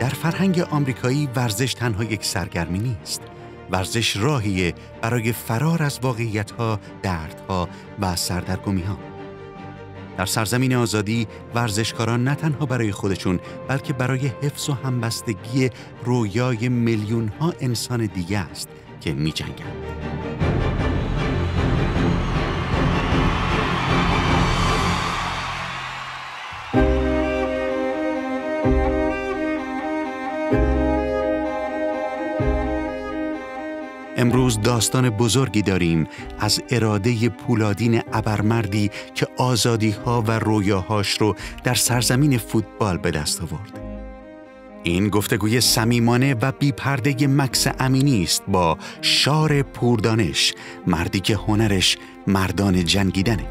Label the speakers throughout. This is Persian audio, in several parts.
Speaker 1: در فرهنگ آمریکایی ورزش تنها یک سرگرمی نیست. ورزش راهیه برای فرار از واقعیت‌ها، دردها و سردرگمی‌ها. در سرزمین آزادی ورزشکاران نه تنها برای خودشون بلکه برای حفظ و همبستگی رویای میلیون‌ها انسان دیگه است که می‌جنگند. امروز داستان بزرگی داریم از اراده پولادین ابرمردی که آزادی‌ها و رویاهاش رو در سرزمین فوتبال به دست آورد. این گفتگوی صمیمانه و بی‌پرده مکس امینی است با شار پوردانش، مردی که هنرش مردان جنگیدنه.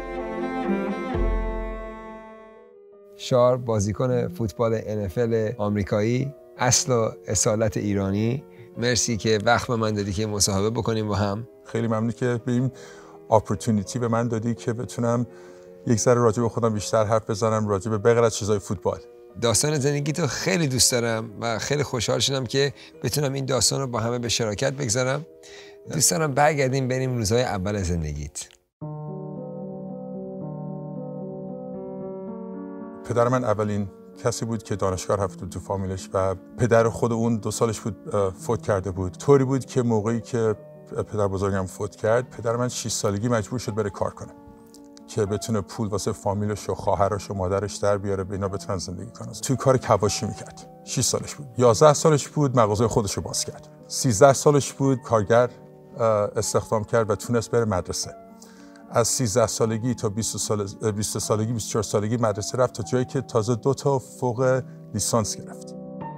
Speaker 2: شار بازیکن فوتبال NFL آمریکایی، اصل و اصالت ایرانی. مرسی که وقت به من دادی که مصاحبه بکنیم با هم.
Speaker 3: خیلی ممنون که به این اپورتونیتی به من دادی که بتونم یک ذره راجع به خودم بیشتر حرف بزنم، راجع به بغیر از چیزای فوتبال.
Speaker 2: داستان زندگیتو خیلی دوست دارم و خیلی خوشحال شدم که بتونم این داستان رو با همه به شراکت بگذارم. دوست دارم برگردیم بریم روزهای اول زندگیت.
Speaker 3: پدر من اولین کسی بود که دانشگاه رفت بود تو فامیلش و پدر خود اون 2 سالش بود فوت کرده بود. طوری بود که موقعی که پدر بزرگم فوت کرد، پدر من 6 سالگی مجبور شد بره کار کنه که بتونه پول واسه فامیلش و خواهرش و مادرش در بیاره، به اینا بتونن زندگی کنن. توی کار کواشی میکرد. 6 سالش بود. 11 سالش بود مغازه خودش رو باز کرد. 13 سالش بود کارگر استخدام کرد و تونست بره مدرسه. از 13 سالگی تا 20 سالگی 24 سالگی مدرسه رفت تا جایی که تازه 2 تا فوق لیسانس گرفت.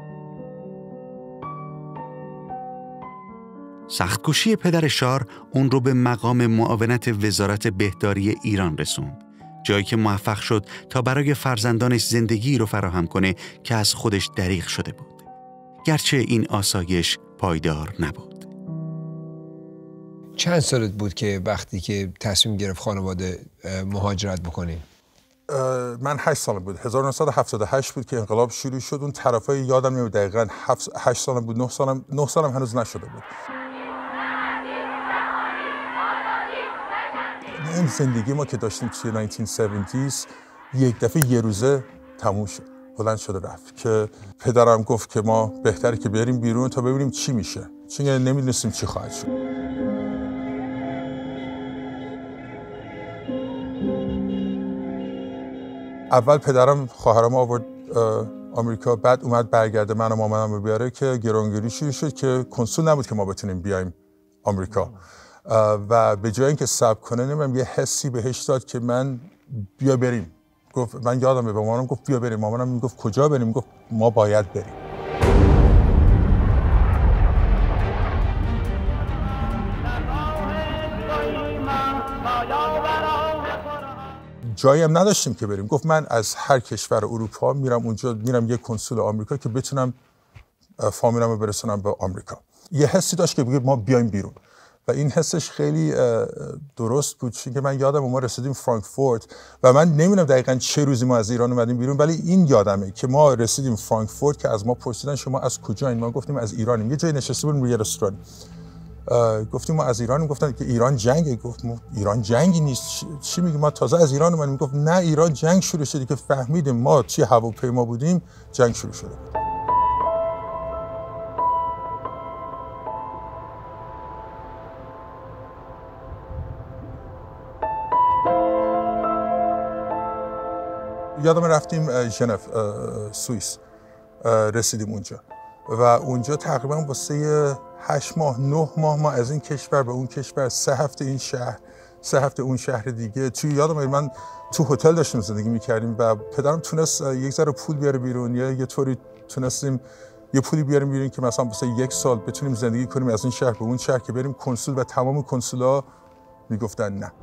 Speaker 1: سخت‌کوشی پدر شار اون رو به مقام معاونت وزارت بهداری ایران رسوند، جایی که موفق شد تا برای فرزندانش زندگی رو فراهم کنه که از خودش دریغ شده بود. گرچه این آسایش پایدار نبود.
Speaker 2: چند سالت بود که وقتی که تصمیم گرفت خانواده مهاجرت بکنیم؟
Speaker 3: من 8 سالم بود. 1978 بود که انقلاب شروع شد. اون طرفای یادم نمیاد دقیقاً 8 سالم بود. 9 سالم هنوز نشده بود. اون زندگی ما که داشتیم توی 1970s یک دفعه یه روزه تموم شد. بلند شده رفت که پدرم گفت که ما بهتره که بریم بیرون تا ببینیم چی میشه. چون نمیدونستیم چی خواهد شد. اول پدرم خواهرم آورد آمریکا، بعد اومد برگرده من و مامانم رو بیاره که گرانگیری شروع شد که کنسول نبود که ما بتونیم بیایم آمریکا و به جای اینکه صبر کنه نمیدونم یه حسی بهش داد که من بیا بریم. گفت من یادمه به مامانم گفت بیا بریم. مامانم میگفت کجا بریم؟ میگفت ما باید بریم. جایی هم نداشتیم که بریم. گفت من از هر کشور اروپا میرم اونجا، میرم یه کنسول آمریکا که بتونم فامیلم رو برسونم به آمریکا. یه حسی داشت که بگه ما بیایم بیرون و این حسش خیلی درست بود، چون که من یادم ما رسیدیم فرانکفورت و من نمیدونم دقیقاً چه روزی ما از ایران اومدیم بیرون، ولی این یادمه که ما رسیدیم فرانکفورت که از ما پرسیدن شما از کجایین؟ ما گفتیم از ایرانیم. یه جای نشسته بودیم روی رستوران، گفتیم ما از ایرانیم. گفتن که ایران جنگه. گفتم ایران جنگی نیست، چی میگی؟ ما تازه از ایران اومدیم. گفت نه ایران جنگ شروع شده. که فهمیدیم ما توی هواپیما بودیم جنگ شروع شده بود. یادم رفتیم ژنو سوئیس، رسیدیم اونجا و اونجا تقریبا واسه 8 ماه 9 ماه ما از این کشور به اون کشور، 3 هفته این شهر 3 هفته اون شهر دیگه. توی یادم من تو هتل داشتیم زندگی می‌کردیم و پدرم تونست یک ذره پول بیاره بیرون، یا یه طوری تونستیم یه پولی بیاریم بیرون که مثلا واسه 1 سال بتونیم زندگی کنیم از این شهر به اون شهر که بریم کنسول و تمام کنسولا میگفتن نه.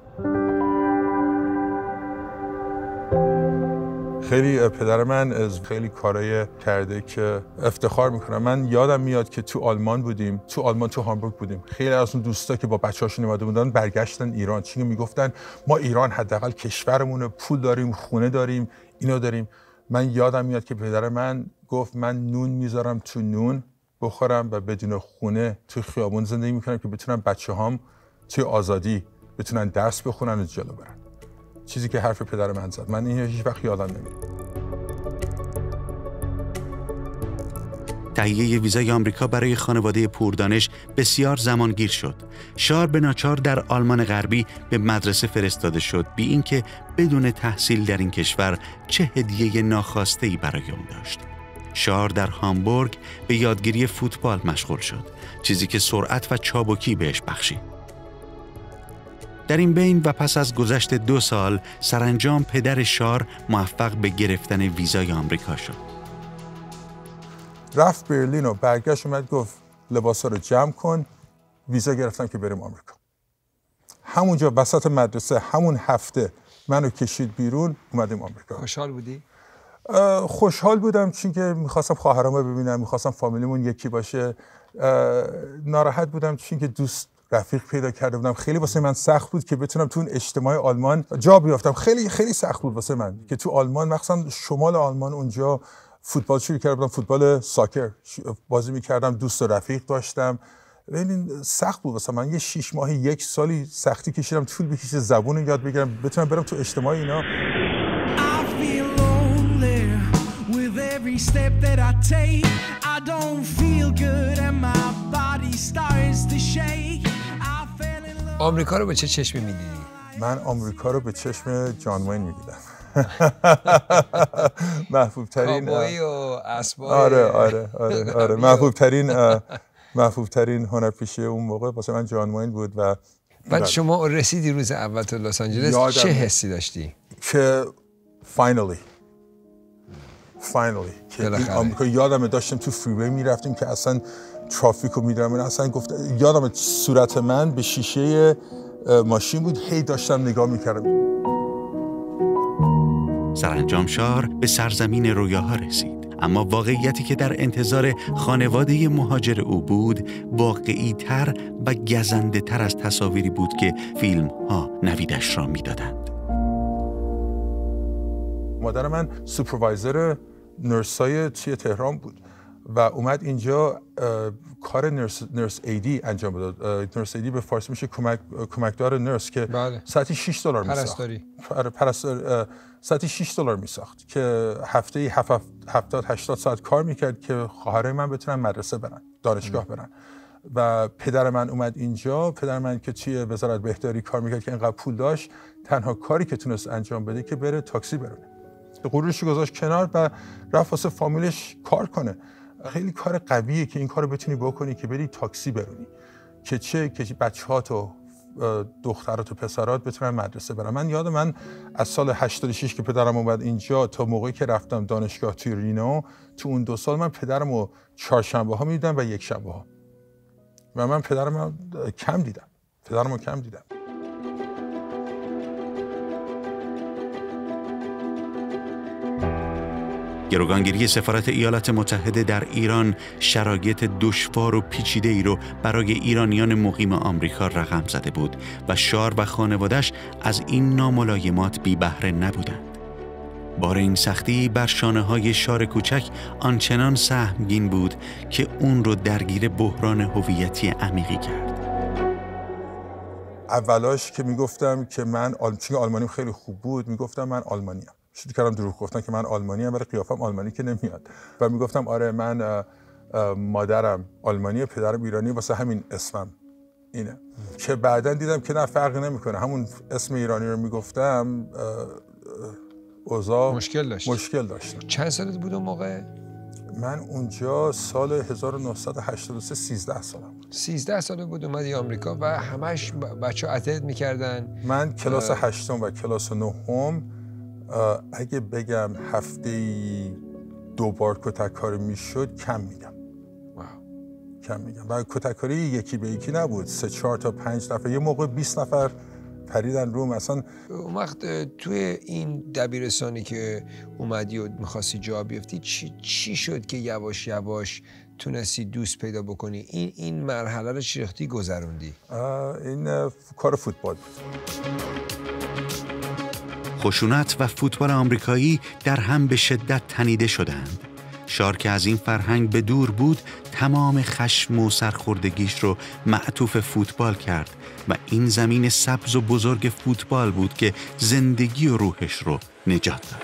Speaker 3: خیلی پدر من از خیلی کارایی کرده که افتخار میکنم. من یادم میاد که تو آلمان بودیم، تو هامبورگ بودیم. خیلی از اون دوستا که با بچه‌هاشون اومده بودن برگشتن ایران، چون میگفتن ما ایران حداقل کشورمونه، پول داریم، خونه داریم، اینو داریم. من یادم میاد که پدر من گفت من نون میذارم تو نون بخورم و بدون خونه توی خیابون زندگی میکنم که بتونم بچه‌هام توی آزادی بتونن درس بخونن و جلو برن. چیزی که حرف پدر من زد، من این هیچ وقت یادم نمیاد.
Speaker 1: تهیه ویزای آمریکا برای خانواده پوردانش بسیار زمانگیر شد. شار به ناچار در آلمان غربی به مدرسه فرستاده شد، بی اینکه بدون تحصیل در این کشور چه هدیه ناخواسته‌ای برای اون داشت. شار در هامبورگ به یادگیری فوتبال مشغول شد، چیزی که سرعت و چابکی بهش بخشید. در این بین و پس از گذشت 2 سال سرانجام پدر شار موفق به گرفتن ویزای آمریکا شد.
Speaker 3: رفت برلین و برگشت اومد گفت لباسا رو جمع کن، ویزا گرفتم که بریم آمریکا. همونجا وسط مدرسه همون هفته منو کشید بیرون، اومدیم آمریکا.
Speaker 2: خوشحال بودی؟
Speaker 3: خوشحال بودم چون که میخواستم خواهرامو ببینم، میخواستم فامیلیمون یکی باشه. ناراحت بودم چون که دوست رفیق پیدا کرده بودم. خیلی واسه من سخت بود که بتونم تو اون اجتماع آلمان جا بیافتم. خیلی خیلی سخت بود واسه من که تو آلمان، مخصوصا شمال آلمان، اونجا فوتبال شروع کرده بودم، فوتبال ساکر بازی میکردم، دوست و رفیق داشتم. ببین سخت بود واسه من. یه 6 ماه 1 سالی سختی کشیدم، طول بکشه زبون رو یاد بگیرم، بتونم برم تو اجتماع اینا.
Speaker 2: آمریکا رو به چه چشمی میدیدی؟
Speaker 3: من آمریکا رو به چشم جان وین میدیدم. محبوب ترین
Speaker 2: کابوی و اسبای.
Speaker 3: آره محبوب ترین هنرپیشه اون موقع واسه من جان وین بود. و
Speaker 2: بعد شما رسیدی روز اول تو لس آنجلس، چه حسی داشتی؟
Speaker 3: که finally که این آمریکا، یادم داشتم تو فریوی میرفتیم که اصلا ترافیک رو میدیدم، اصلا گفت یادم صورت من به شیشه ماشین بود، هی داشتم نگاه میکردم.
Speaker 1: سرانجام شار به سرزمین رویاها رسید، اما واقعیتی که در انتظار خانواده مهاجر او بود واقعی تر و گزنده تر از تصاویری بود که فیلم ها نویدش را میدادند.
Speaker 3: مادر من سوپروایزر نرسای توی تهران بود و اومد اینجا کار نرس ایدی انجام داد. نرس ایدی به فارسی میشه کمکدار نرس که
Speaker 2: بله.
Speaker 3: ساعتی $6 میساخت. ساعتی $6 میساخت که هفته 70-80 ساعت کار میکرد که خواهرای من بتونن مدرسه برن، دانشگاه برن. و پدر من اومد اینجا. پدر من که توی وزارت بهداری کار میکرد که اینقدر پول داشت، تنها کاری که تونست انجام بده که بره تاکسی برونه. غرورش گذاشت کنار و رفت واسه فامیلش کار کنه. خیلی کار قویه که این کارو بتونی بکنی که بری تاکسی برونی، که بچه‌هات و دخترات و پسرات بتونن مدرسه برن. من یادم من از سال 86 که پدرم اومد اینجا تا موقعی که رفتم دانشگاه توی رینو، تو اون 2 سال من پدرمو 4 شنبه‌ها می‌دیدم و 1 شنبه‌ها. و من پدرمو کم دیدم.
Speaker 1: گروگانگیری سفارت ایالات متحده در ایران شرایط دشوار و پیچیده‌ای رو برای ایرانیان مقیم آمریکا رقم زده بود و شار و خانواده‌اش از این ناملایمات بی بهره نبودند. بار این سختی بر شانه‌های شار کوچک آنچنان سهمگین بود که اون رو درگیر بحران هویتی عمیقی کرد.
Speaker 3: اولاش که میگفتم که من چون آلمانیم خیلی خوب بود، میگفتم من آلمانیم. شروع کردم دروغ گفتن که من آلمانیم، ولی قیافم آلمانی که نمیاد. و میگفتم آره من مادرم آلمانیه، پدرم ایرانی، واسه همین اسمم اینه. که بعداً دیدم که نه فرقی نمیکنه، همون اسم ایرانی رو میگفتم اوضاع
Speaker 2: مشکل داشت. چند سالت بود اون موقع؟
Speaker 3: من اونجا سال 1983 13 سالم بود.
Speaker 2: 13 ساله بود اومدی آمریکا و همش بچه‌ها اتحاد میکردن.
Speaker 3: من کلاس 8 و کلاس 9 اگه بگم هفته‌ای 2 بار کتککاری میشد کم میگم. و کتککاری یکی به یکی نبود، 3-4 تا 5 نفر، یه موقع 20 نفر پریدن روم. اصلا
Speaker 2: اون وقت توی این دبیرستانی که اومدی و میخواستی جا بیفتی چی شد که یواش یواش تونستی دوست پیدا بکنی؟ این مرحله رو چی گذروندی؟
Speaker 3: این کار فوتبال بود.
Speaker 1: خشونت و فوتبال آمریکایی در هم به شدت تنیده شدند. شار که از این فرهنگ به دور بود، تمام خشم و سرخوردگیش رو معطوف فوتبال کرد و این زمین سبز و بزرگ فوتبال بود که زندگی و روحش رو نجات داد.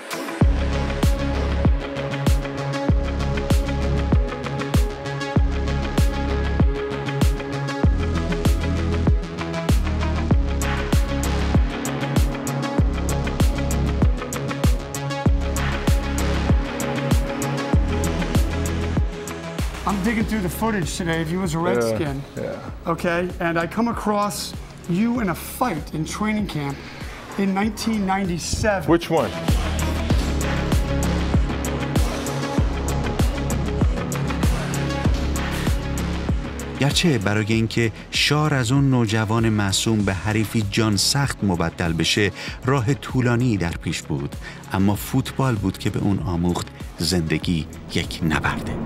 Speaker 4: I'm digging through the footage today of you as a Redskin. Okay, and I come across you in a fight in training camp in 1997.
Speaker 3: Which one?
Speaker 1: گرچه برای اینکه شار از اون نوجوان معصوم به حریفی جان سخت مبدل بشه راه طولانی در پیش بود، اما فوتبال بود که به اون آموخت زندگی یک نبرده.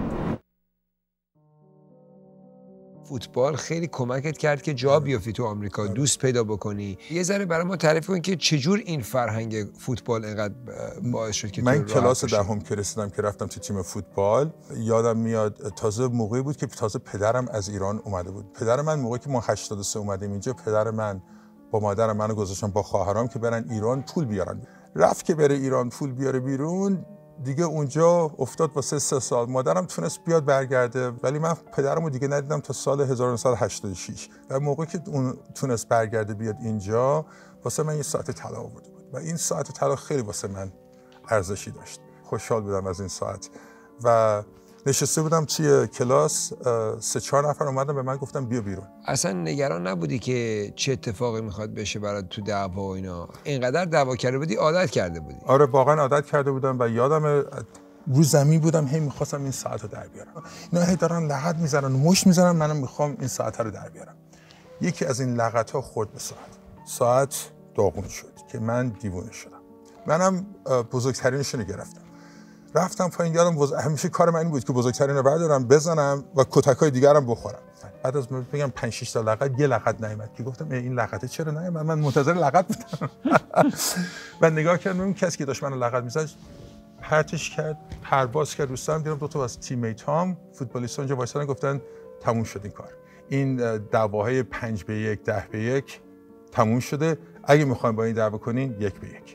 Speaker 2: فوتبال خیلی کمکت کرد که جا بیافتی تو آمریکا، دوست پیدا بکنی. یه ذره برای ما تعریف کن که چجور این فرهنگ فوتبال اینقدر باعث شد که
Speaker 3: من کلاس دهم که رسیدم که رفتم تو تیم فوتبال، یادم میاد تازه موقعی بود که تازه پدرم از ایران اومده بود. پدر من موقعی که ما 83 اومدیم اینجا، پدر من با مادرم منو گذاشتن با خواهرام که برن ایران پول بیارن. رفت که بره ایران پول بیاره بیرون، دیگه اونجا افتاد واسه 3 سال. مادرم تونست بیاد برگرده، ولی من پدرمو دیگه ندیدم تا سال 1986. و موقعی که اون تونست برگرده بیاد اینجا، واسه من یه ساعت طلا آورده بود و این ساعت طلا خیلی واسه من ارزشی داشت. خوشحال بودم از این ساعت و نشسته بودم توی کلاس، 3-4 نفر اومدن به من گفتن بیا بیرون.
Speaker 2: اصلا نگران نبودی که چه اتفاقی میخواد بشه برات تو دعوا و اینا؟ اینقدر دعوا کرده بودی، عادت کرده بودی؟
Speaker 3: آره واقعا عادت کرده بودم و یادم رو زمین بودم، هی میخواستم این ساعت رو در بیارم. اینا هی دارن لغت میزنن و مشت میزنن، منم میخوام این ساعت رو در بیارم. یکی از این لغت ها خورد به ساعت داغون شد که من دیوونه شدم. منم بزرگترینش رو گرفتم، رفتم پایین. یادم همیشه کار من این بود که بزرگترین رو بردارم بزنم و کتکای دیگرم بخورم. بعد از بگم 5-6 تا لغت، یه لغت نیامد که گفتم این لغته چرا نیامد؟ من منتظر لغت بودم. و نگاه کردم اون کسی که داشت منو لغت میزد پرتش کرد، پرواز کرد روستم. دیدم 2 تا از تیمیت هام فوتبالیستان اونجا وایسادن، گفتن تموم شد این کار. این دعواهای 5-1 10-1 تموم شده. اگه میخواین با این دعوا کنین 1-1.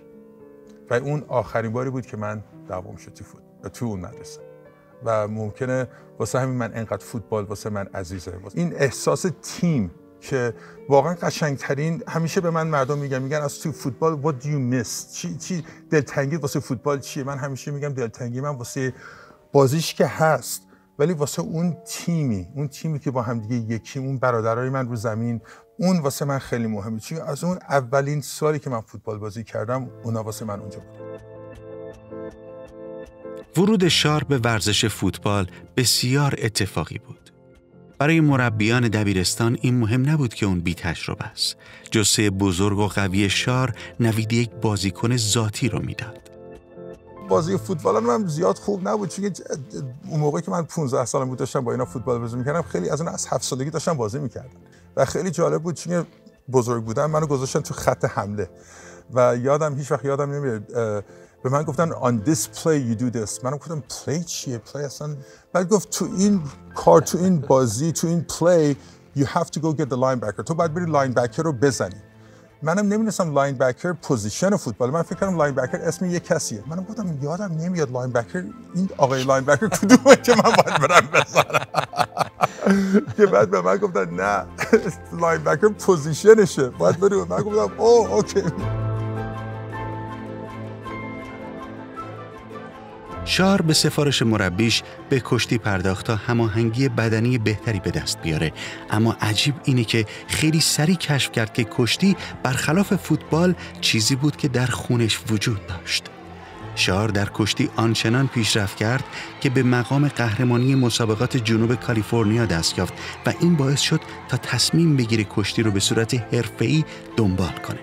Speaker 3: و اون آخرین باری بود که من دعوام شد تو اون مدرسه و ممکنه واسه همین من انقدر فوتبال واسه من عزیزه. این احساس تیم که واقعا قشنگترین، همیشه به من مردم میگن از تو فوتبال what do you miss، چی دلتنگی واسه فوتبال چیه؟ من همیشه میگم دلتنگی من واسه بازیش که هست، ولی واسه اون تیمی که با هم دیگه یکی، اون برادرای من رو زمین، اون واسه من خیلی مهمه. چون از اون اولین سالی که من فوتبال بازی کردم اونا واسه من اونجا بود.
Speaker 1: ورود شار به ورزش فوتبال بسیار اتفاقی بود. برای مربیان دبیرستان این مهم نبود که اون بی تجربه است. جثه بزرگ و قوی شار نوید یک بازیکن ذاتی رو میداد.
Speaker 3: بازی فوتبال من زیاد خوب نبود، چون اون موقعی که من 15 سالم بود داشتم با اینا فوتبال بازی میکردم، خیلی از اون از 7 سالگی داشتم بازی میکردم و خیلی جالب بود چون بزرگ بودم منو گذاشتن تو خط حمله و هیچ وقت یادم نمیاد به من گفتن on this play you do this. منم گفتم play چیه؟ play اصلا. بعد گفت تو این کار، تو این بازی، تو این play you have to go get the linebacker. تو باید بری لاینبکر رو بزنی. منم نمی‌دونستم لاینبکر پوزیشن فوتبال، من فکر کردم لاینبکر اسم یک کسیه. منم گفتم یادم نمیاد لاینبکر، این آقای لاینبکر کدومه که من باید برم بزنم. که بعد به من گفتن نه لاینبکر پوزیشنشه، باید بری. من گفتم اوکی.
Speaker 1: شار به سفارش مربیش به کشتی پرداخت تا هماهنگی بدنی بهتری به دست بیاره، اما عجیب اینه که خیلی سریع کشف کرد که کشتی برخلاف فوتبال چیزی بود که در خونش وجود داشت. شار در کشتی آنچنان پیشرفت کرد که به مقام قهرمانی مسابقات جنوب کالیفرنیا دست یافت و این باعث شد تا تصمیم بگیره کشتی رو به صورت حرفه‌ای دنبال کنه.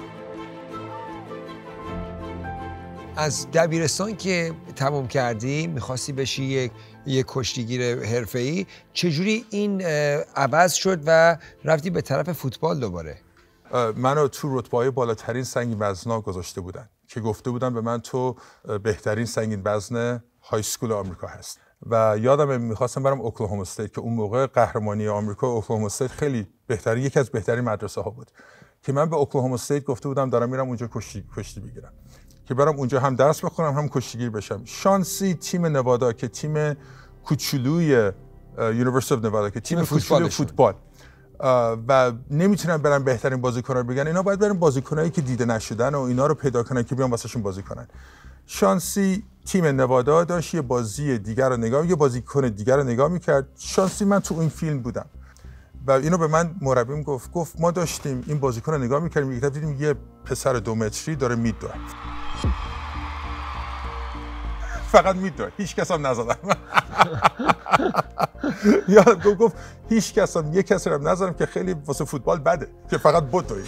Speaker 2: از دبیرستان که تمام کردی میخواستی بشی یک کشتیگیر حرفه‌ای، چجوری این عوض شد و رفتی به طرف فوتبال دوباره؟
Speaker 3: منو تو رتبه‌های بالاترین سنگین وزنا گذاشته بودن که گفته بودن به من تو بهترین سنگین وزن های اسکول آمریکا هست و یادم میخواستم برم اوکلاهوما استیت که اون موقع قهرمانی آمریکا اوکلاهوما استیت خیلی بهترین یکی از بهترین مدرسه ها بود که من به اوکلاهوما استیت گفته بودم دارم میرم اونجا کشتی بگیرم که برم اونجا هم درس بخونم هم کشتیگیر بشم. شانسی تیم نوادا که تیم کوچولوی یونیورسیتی اف نوادا که تیم کوچولوی فوتبال و نمیتونن برن بهترین بازیکن‌ها رو بگن، اینا باید برن بازیکنایی که دیده نشدن و اینا رو پیدا کنن که بیان واسهشون بازی کنن. شانسی تیم نوادا داشت یه بازی دیگر رو یه بازیکن دیگر رو نگاه میکرد. شانسی من تو این فیلم بودم و اینو به من مربیم گفت ما داشتیم این بازیکن رو نگاه میکردیم دیدیم یه پسر 2 متری داره میدوه، فقط میدوه، هیچ کس هم نزدم. یا گفت هیچ کس هم یک کسی رو نزدم که خیلی واسه فوتبال بده که فقط بدوی.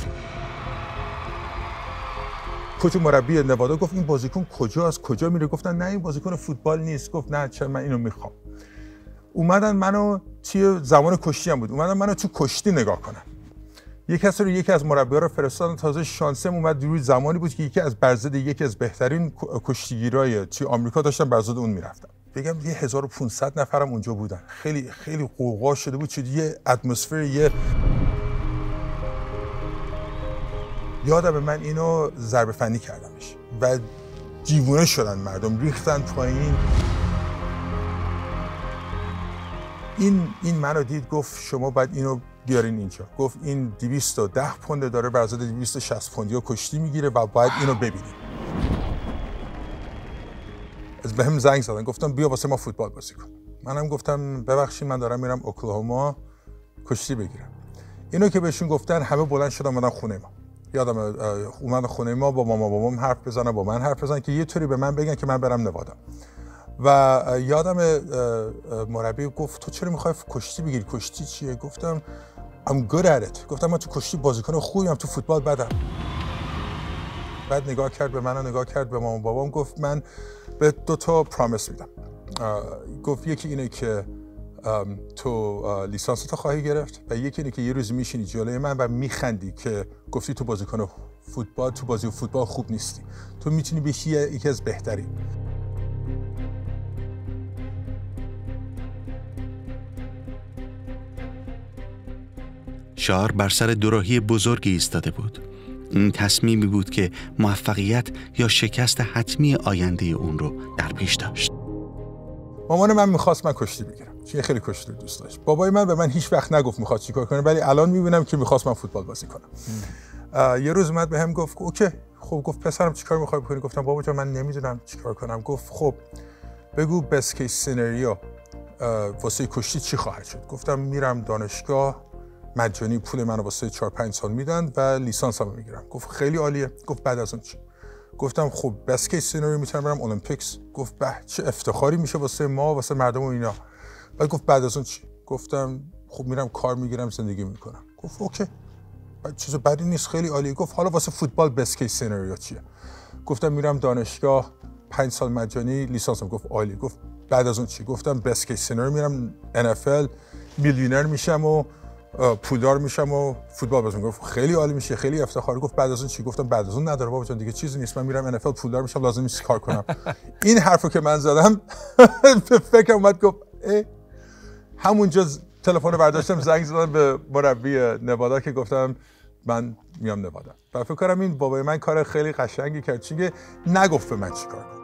Speaker 3: کوچ مربی نوادا گفت این بازیکن کجاست، کجا میره؟ گفتن نه این بازیکن فوتبال نیست. گفت نه چرا، من اینو میخوام. اومدن منو توی زمان کشتی هم بود، اومدن منو تو کشتی نگاه کنن. یکی از مربی‌ها رو فرستادن. تازه شانسم اومد روی زمانی بود که یکی از بهترین کشتیگیرای توی آمریکا داشتن بر ضد اون میرفتن. بگم 1500 نفرم اونجا بودن. خیلی خیلی قوقا شده بود، چون یه اتمسفر یادم من اینو ضربه فنی کردمش و دیوونه شدن مردم، ریختن پایین. این منو دید گفت شما باید اینو بیارین اینجا. گفت این 210 پونده داره بر ضد 260 پوندیا کشتی میگیره و باید اینو ببینید. از بهم زنگ زدن گفتم بیا واسه ما فوتبال بازی کن. منم گفتم ببخشید من دارم میرم اوکلاهوما کشتی بگیرم. اینو که بهشون گفتن همه بلند شدن اومدن خونه ما. یادم اومدن خونه ما با مامان بابام حرف بزنن، با من حرف بزنن که یه طوری به من بگن که من برم نوادا. و یادم مربی گفت تو چرا میخوای کشتی بگیری؟ کشتی چیه؟ گفتم I'm good at it. گفتم من تو کشتی بازیکن خوبیم، تو فوتبال بدم. بعد نگاه کرد به من و نگاه کرد به مامان بابام، گفت من به 2 تا پرامیس میدم. گفت یکی اینه که تو لیسانستو خواهی گرفت و یکی اینه که یه روز میشینی جلوی من و میخندی که گفتی تو بازیکن فوتبال، تو بازی فوتبال خوب نیستی، تو میتونی بشی یکی از بهترین.
Speaker 1: شار بر سر دوراهی بزرگی ایستاده بود. این تصمیمی بود که موفقیت یا شکست حتمی آینده اون رو در پیش داشت.
Speaker 3: مامان من میخواست من کشتی بگیرم، چون خیلی کشتی دوست داشت. بابای من به من هیچ وقت نگفت میخواد چیکار کنه، ولی الان میبینم که میخواست من فوتبال بازی کنم. یه روز اومد بهم گفت اوکی، خب گفت پسرم چیکار میخوای بکنی؟ گفتم بابا جان من نمیدونم چیکار کنم. گفت خب بگو بست کیس سیناریو واسه کشتی چی خواهد شد؟ گفتم میرم دانشگاه، مجانی پول منو واسه 4-5 سال میدن و لیسانسمو میگیرم. گفت خیلی عالیه. گفت بعد از اون چی؟ گفتم خب بست کیس سیناریو میتونم برم المپیکس. گفت به چه افتخاری میشه واسه ما، واسه مردم و اینا. بعد گفت بعد از اون چی؟ گفتم خب میرم کار میگیرم، زندگی میکنم. گفت اوکی، چیز بدی نیست، خیلی عالیه. گفت حالا واسه فوتبال بست کیس سیناریو چیه؟ گفتم میرم دانشگاه 5 سال مجانی لیسانسم. گفت عالی. گفت بعد از اون چی؟ گفتم بست کیس سیناریو میرم NFL، میلیونر میشم و پولدار میشم و فوتبال بازی میکنم. گفت خیلی عالی میشه، خیلی افتخار. گفت بعد از اون چی؟ گفتم بعد از اون نداره بابا جان، دیگه چیزی نیست، من میرم NFL پولدار میشم، لازم نیست کار کنم. این حرفو که من زدم فکر اومد گفت همونجا تلفن رو برداشتم زنگ زدم به مربی نوادا که گفتم من میام نوادا. و فکر کنم این بابای من کار خیلی قشنگی کرد، چون که نگفت به من چیکار کنم.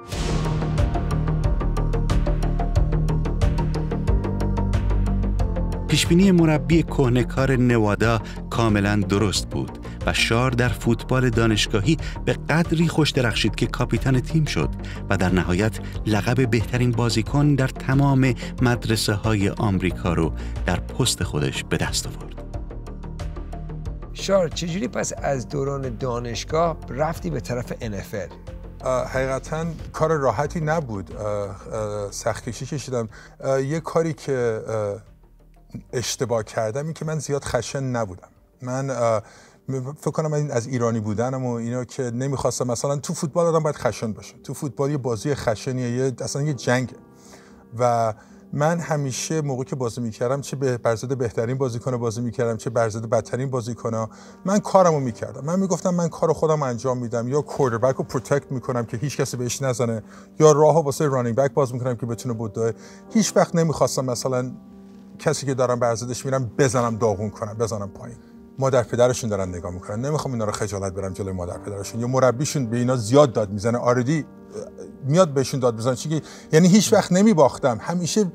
Speaker 1: پیشبینی مربی کهنه‌کار نوادا کاملا درست بود و شار در فوتبال دانشگاهی به قدری خوش درخشید که کاپیتان تیم شد و در نهایت لقب بهترین بازیکن در تمام مدرسه‌های آمریکا رو در پست خودش به دست آورد.
Speaker 2: شار چجوری پس از دوران دانشگاه رفتی به طرف NFL؟
Speaker 3: حقیقتاً کار راحتی نبود، سخت کشی کشیدم. یه کاری که اشتباه کردم این که من زیاد خشن نبودم. من فکر کنم این از ایرانی بودنم و اینا که نمیخواستم. مثلا تو فوتبال آدم باید خشن باشه، تو فوتبال یه بازی خشنیه، اصلا یه جنگه و من همیشه موقعی که بازی میکردم چه به برزد بهترین بازیکن بازی میکردم چه برزد بدترین بازیکن، من کارمو میکردم. من میگفتم من کار خودم انجام میدم، یا کوارتربک رو پروتکت میکنم که هیچ کسی بهش نزنه، یا راهو واسه رانینگ بک باز میکنم که بتونه بدوه. هیچ وقت نمیخواستم مثلا کسی که دارم برزدش میرم بزنم داغون کنم، بزنم پایین. مادر پدرشون دارن نگاه میکنن، نمیخوام اینا رو خجالت برم جلوی مادر پدرشون، یا مربیشون به اینا زیاد داد میزنه، آردی میاد بهشون داد بزنه. چیزی یعنی هیچ وقت نمیباختم، همیشه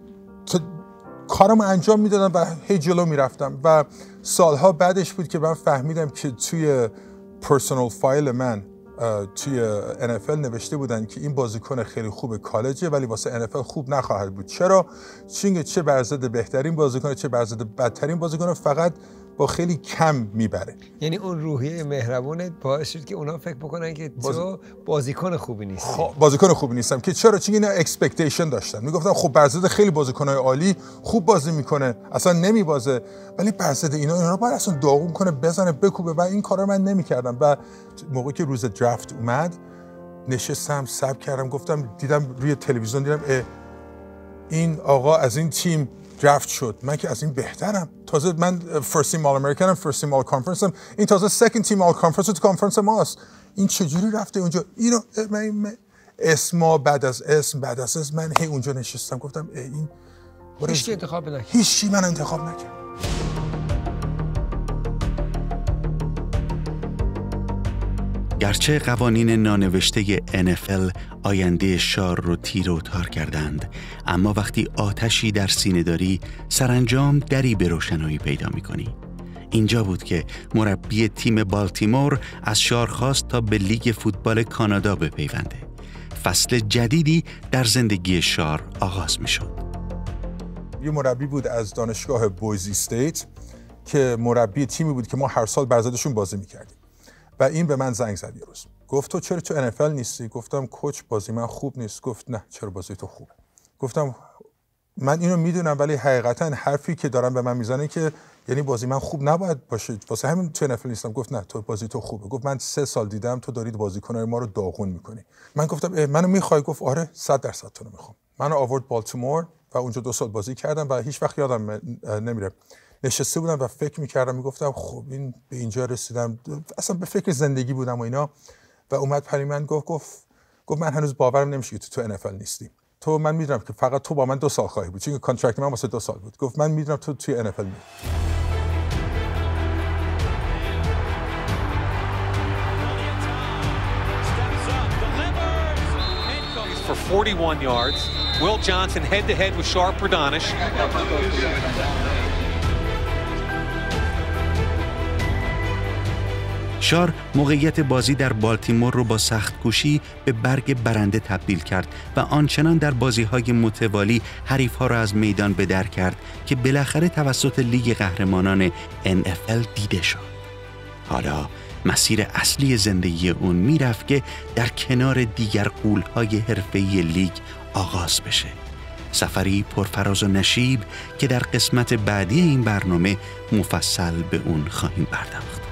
Speaker 3: کارم انجام میدادم و هی جلو میرفتم. و سالها بعدش بود که من فهمیدم که توی پرسونال فایل من توی NFL نوشته بودن که این بازیکن خیلی خوب کالجه ولی واسه NFL خوب نخواهد بود. چرا؟ چون چه برزد بهترین بازیکن چه برزد بدترین بازیکن فقط با خیلی کم میبره.
Speaker 2: یعنی اون روحیه مهربونت باعث شد که اونا فکر بکنن که تو بازیکن خوبی نیستی.
Speaker 3: بازیکن خوبی نیستم. که چرا؟ چون اینا اکسپکتیشن داشتن، میگفتن خب برزد خیلی بازیکنای عالی خوب بازی میکنه، اصلا نمیبازه، ولی برزد اینا رو باید اصلا داغون کنه، بزنه، بکوبه. و این کارا من نمیکردم. و موقعی که روز درافت اومد نشستم صبر کردم، گفتم دیدم روی تلویزیون دیدم این آقا از این تیم درافت شد، من که از این بهترم. تازه من فرست تیم آل امریکن، فرست تیم آل کانفرنس، این تازه سکند تیم آل کانفرنس تو کانفرنس ماست. این چجوری رفته اونجا؟ اینو من اسم بعد از اسم من هی اونجا نشستم گفتم این
Speaker 2: هیچ کی انتخاب نکرد.
Speaker 3: هیچ کی من انتخاب نکرد.
Speaker 1: گرچه قوانین نانوشته NFL آینده شار رو تیر و تار کردند، اما وقتی آتشی در سینه داری سرانجام دری به روشنایی پیدا می‌کنی. اینجا بود که مربی تیم بالتیمور از شار خواست تا به لیگ فوتبال کانادا بپیونده. فصل جدیدی در زندگی شار آغاز می‌شد.
Speaker 3: یه مربی بود از دانشگاه بویزی استیت که مربی تیمی بود که ما هر سال برزدشون بازی می‌کردیم. و این به من زنگ زد یه روز، گفت تو چرا تو NFL نیستی؟ گفتم کوچ بازی من خوب نیست. گفت نه چرا بازی تو خوبه؟ گفتم من اینو میدونم ولی حقیقتا حرفی که دارن به من میزنه که یعنی بازی من خوب نباید باشه، واسه همین تو NFL نیستم. گفت نه تو بازی تو خوبه. گفت من 3 سال دیدم تو دارید بازیکنای ما رو داغون میکنی. من گفتم منو میخوای؟ گفت آره 100% تو رو میخوام. منو آورد بالتیمور و اونجا 2 سال بازی کردم و هیچ وقت یادم نمیره نشسته بودم و فکر میکردم، میگفتم خب این به اینجا رسیدم، اصلا به فکر زندگی بودم و اینا. و اومد پری من گفت من هنوز باورم نمیشه که تو NFL نیستی. تو من میدونم که فقط تو با من 2 سال خواهی بود، چون کانترکت من واسه 2 سال بود. گفت من میدونم تو توی NFL نیستی.
Speaker 5: For 41 yards, Will Johnson head to head with Sharp Radonish.
Speaker 1: شار موقعیت بازی در بالتیمور رو با سخت‌کوشی به برگ برنده تبدیل کرد و آنچنان در بازی‌های متوالی حریف‌ها را از میدان به در کرد که بالاخره توسط لیگ قهرمانان NFL دیده شد. حالا مسیر اصلی زندگی اون میرفت که در کنار دیگر غول‌های حرفه‌ای لیگ آغاز بشه. سفری پرفراز و نشیب که در قسمت بعدی این برنامه مفصل به اون خواهیم پرداخت.